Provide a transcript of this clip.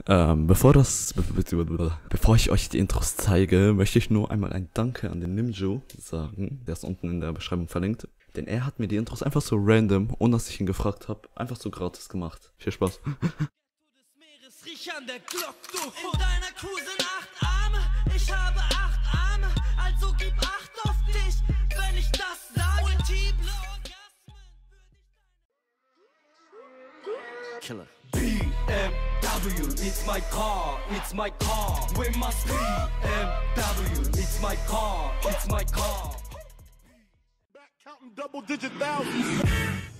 Bevor ich euch die Intros zeige, möchte ich nur einmal ein Danke an den Nimjo sagen. Der ist unten in der Beschreibung verlinkt. Denn er hat mir die Intros einfach so random, ohne dass ich ihn gefragt habe, einfach so gratis gemacht. Viel Spaß. Riech an der Glock, du. In deiner Crew sind 8 Arme, ich habe 8 Arme, also gib 8 auf dich, wenn ich das sage. Killer. BMW, it's my car, it's my car. We must BMW, it's my car, it's my car. Back counting double-digit thousands.